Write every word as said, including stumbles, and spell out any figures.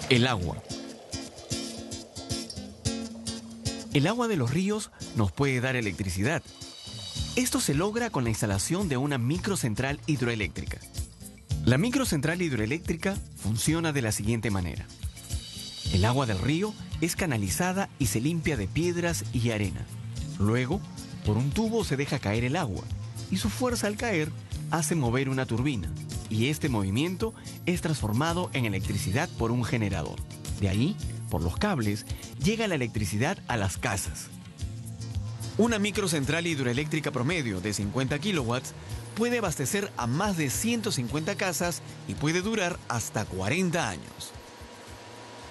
El agua. El agua de los ríos nos puede dar electricidad. Esto se logra con la instalación de una microcentral hidroeléctrica. La microcentral hidroeléctrica funciona de la siguiente manera. El agua del río es canalizada y se limpia de piedras y arena. Luego, por un tubo se deja caer el agua y su fuerza al caer hace mover una turbina, y este movimiento es transformado en electricidad por un generador. De ahí, por los cables, llega la electricidad a las casas. Una microcentral hidroeléctrica promedio de cincuenta kilowatts puede abastecer a más de ciento cincuenta casas y puede durar hasta cuarenta años.